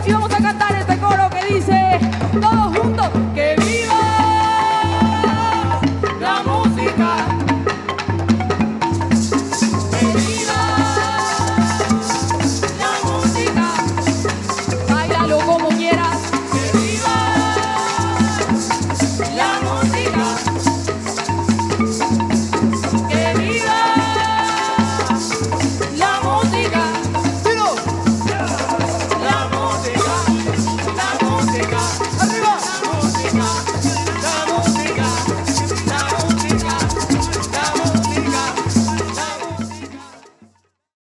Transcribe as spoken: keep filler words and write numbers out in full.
y vamos a cantar este coro que dice todos